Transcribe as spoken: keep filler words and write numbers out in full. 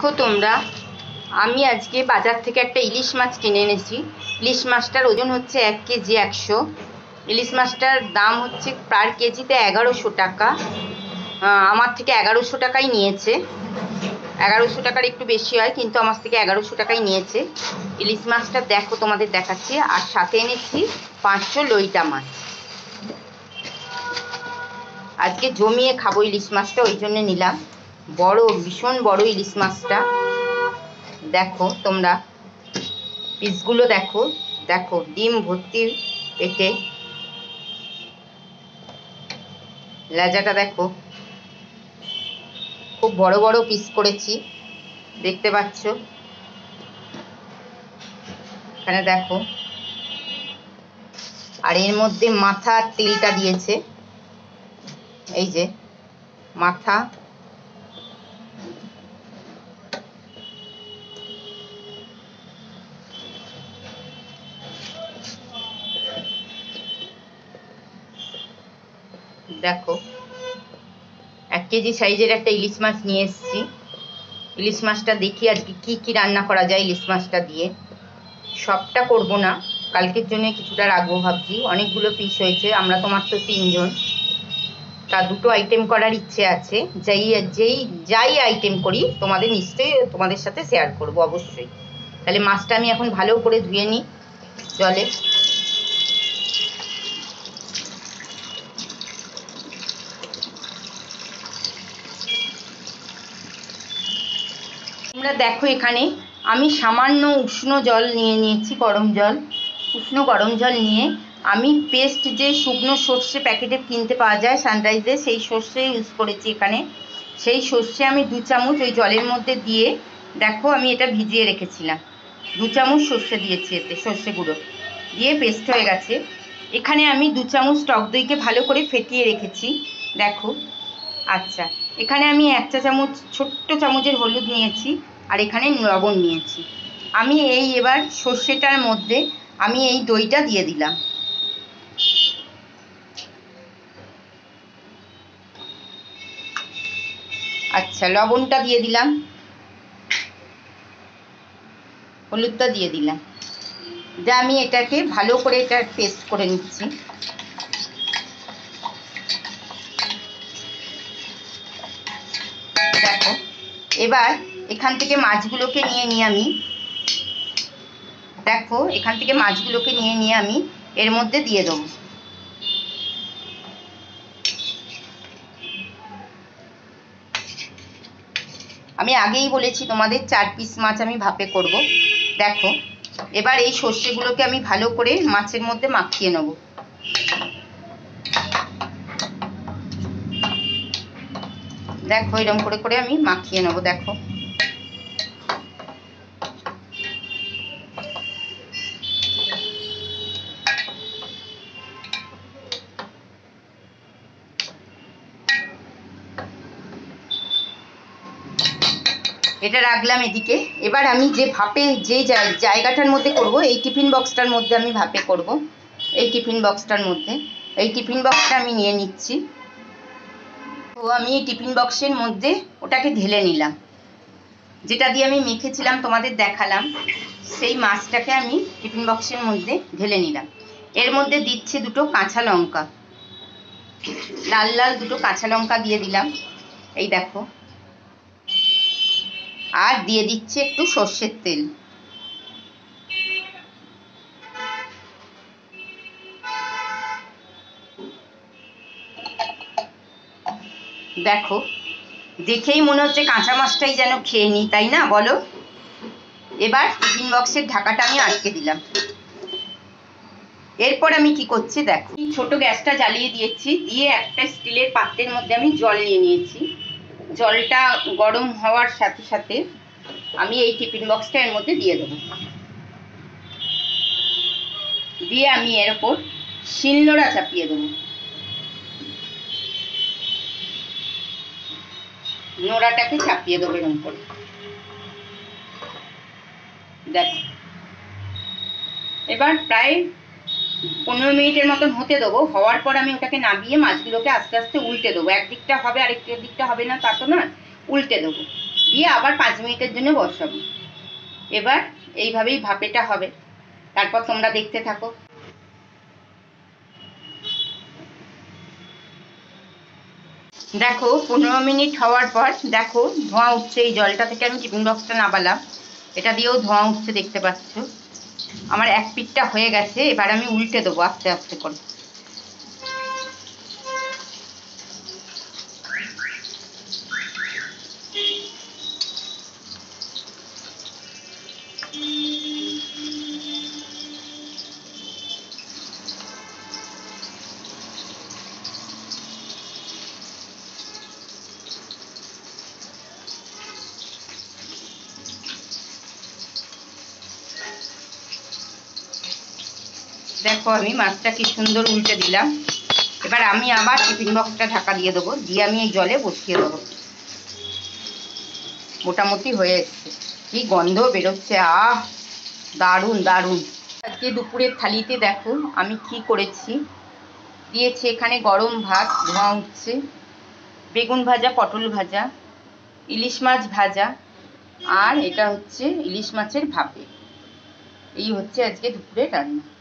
দেখো তোমরা, আমি আজকে বাজার থেকে একটা ইলিশ মাছ কিনে এনেছি। ইলিশ মাছটার ওজন হচ্ছে এক কেজি একশো। ইলিশ মাছটার দাম হচ্ছে পার কেজিতে এগারোশো টাকা। আমার থেকে এগারোশো টাকাই নিয়েছে। এগারোশো টাকার একটু বেশি হয়, কিন্তু আমার থেকে এগারোশো টাকাই নিয়েছে। ইলিশ মাছটা দেখো, তোমাদের দেখাচ্ছি। আর সাথে এনেছি পাঁচশো লইটা মাছ। আজকে জমিয়ে খাবো ইলিশ মাছটা, ওই জন্য নিলাম। বড়, ভীষণ বড় ইলিশ মাছটা। দেখো তোমরা পিসগুলো দেখো, দেখো ডিম ভর্তি পেটে। লেজাটা দেখো, খুব বড় বড় পিস করেছি, দেখতে পাচ্ছ। এখানে দেখো, আর এর মধ্যে মাথা তেলটা দিয়েছে। এই যে মাথা, দেখো এক কেজি সাইজের একটা ইলিশ মাছ নিয়ে এসেছি। ইলিশ মাছটা দেখি আজকে কি কি রান্না করা যায় ইলিশ মাছটা দিয়ে। সবটা করব না, কালকের জন্য কিছুটা রাখবো ভাবছি। অনেকগুলো পিস হয়েছে, আমরা তো মাত্র তিনজন, তা দুটো আইটেম করার ইচ্ছে আছে। যাই যেই যাই আইটেম করি তোমাদের নিশ্চয়ই তোমাদের সাথে শেয়ার করব অবশ্যই। তাহলে মাছটা আমি এখন ভালো করে ধুয়ে নিই জলে। তোমরা দেখো, এখানে আমি সামান্য উষ্ণ জল নিয়ে নিয়েছি, গরম জল। উষ্ণ গরম জল নিয়ে আমি পেস্ট, যে শুকনো সর্ষে প্যাকেটে কিনতে পাওয়া যায় সানরাইজে, সেই সর্ষে ইউজ করেছি এখানে। সেই সর্ষে আমি দু চামচ ওই জলের মধ্যে দিয়ে, দেখো আমি এটা ভিজিয়ে রেখেছিলাম, দু চামচ সর্ষে দিয়েছি এতে, সর্ষে গুঁড়ো দিয়ে পেস্ট হয়ে গেছে। এখানে আমি দু চামচ টক দইকে ভালো করে ফেটিয়ে রেখেছি, দেখো। আচ্ছা, এখানে আমি এক চা চামচ, ছোট্ট চামচের হলুদ নিয়েছি, আর এখানে লবণ নিয়েছি। আমি এই এবার সর্ষেটার মধ্যে আমি এই দইটা দিয়ে দিলাম। আচ্ছা, লবণটা দিয়ে দিলাম, হলুদটা দিয়ে দিলাম। যা আমি এটাকে ভালো করে এটা পেস্ট করে নিচ্ছি। দেখো, এবার এখান থেকে মাছগুলোকে নিয়ে নিয়ে আমি, দেখো এখান থেকে মাছগুলোকে নিয়ে নিয়ে আমি এর মধ্যে দিয়ে দেবো। আমি আগেই বলেছি তোমাদের, চার পিস মাছ আমি ভাপে করব। দেখো, এবার এই সর্ষেগুলোকে আমি ভালো করে মাছের মধ্যে মাখিয়ে নেব। দেখো এরকম করে করে আমি মাখিয়ে নেব। দেখো এটা রাখলাম এদিকে। এবার আমি যে ভাপে, যে জায়গাটার মধ্যে করব, এই টিফিন বক্সটার মধ্যে আমি ভাপে করব। এই টিফিন বক্সটার মধ্যে, এই টিফিন বক্সটা আমি নিয়ে নিচ্ছি। তো আমি এই টিফিন বক্সের মধ্যে ওটাকে ঢেলে নিলাম। যেটা দিয়ে আমি মেখেছিলাম তোমাদের দেখালাম, সেই মাছটাকে আমি টিফিন বক্সের মধ্যে ঢেলে নিলাম। এর মধ্যে দিচ্ছি দুটো কাঁচা লঙ্কা, লাল লাল দুটো কাঁচা লঙ্কা দিয়ে দিলাম, এই দেখো। আর দিয়ে দিচ্ছি একটু সর্ষের তেল। দেখো, দেখেই মনে হচ্ছে কাঁচা মাছটাই যেন খেয়ে নিই, তাই না বলো? এবার টিফিন বক্সের ঢাকাটা আমি আটকে দিলাম। এরপর আমি কি করছি দেখো, ছোট গ্যাসটা জ্বালিয়ে দিয়েছি, দিয়ে একটা স্টিলের পাত্রের মধ্যে আমি জল নিয়ে নিয়েছি। জলটা গরম হওয়ার সাথে সাথে আমি এই টিফিন বক্সটা এর মধ্যে দিয়ে দেবো। দিয়ে আমি এর ওপর শিলনোড়া চাপিয়ে দেবো। নোড়াটাকে চাপিয়ে দেবো এরকম করে। দেখো, এবার প্রায় পনেরো মিনিটের মতন হতে দেবো। হওয়ার পর আমি ওটাকে নামিয়ে মাছগুলোকে আস্তে আস্তে উল্টে দেবো। একদিকটা হবে, আরেকটা দিকটা হবে না তা তো না, উল্টে দেবো। দিয়ে আবার পাঁচ মিনিটের জন্য বসাবো। এবার এইভাবেই ভাপেটা হবে, তারপর তোমরা দেখতে থাকো। দেখো পনেরো মিনিট হওয়ার পর দেখো ধোঁয়া উঠছে, এই জলটা থেকে আমি টিফিন বক্সটা নামালাম, এটা দিয়েও ধোঁয়া উঠছে দেখতে পাচ্ছ। আমার এক পিঠটা হয়ে গেছে, এবার আমি উল্টে দেবো আস্তে আস্তে করে। দেখো আমি মাছটা কি সুন্দর উল্টে দিলাম। এবার আমি আবার টিফিন বক্সটা ঢাকা দিয়ে দেবো, দিয়ে আমি এই জলে বসিয়ে দেবো। মোটামুটি হয়ে এসছে, কি গন্ধ বেরোচ্ছে, আহ দারুণ দারুণ। আজকে দুপুরের থালিতে দেখো আমি কি করেছি, দিয়েছি এখানে গরম ভাত, ধোঁয়া উঠছে, বেগুন ভাজা, পটল ভাজা, ইলিশ মাছ ভাজা, আর এটা হচ্ছে ইলিশ মাছের ভাপে। এই হচ্ছে আজকে দুপুরের রান্না।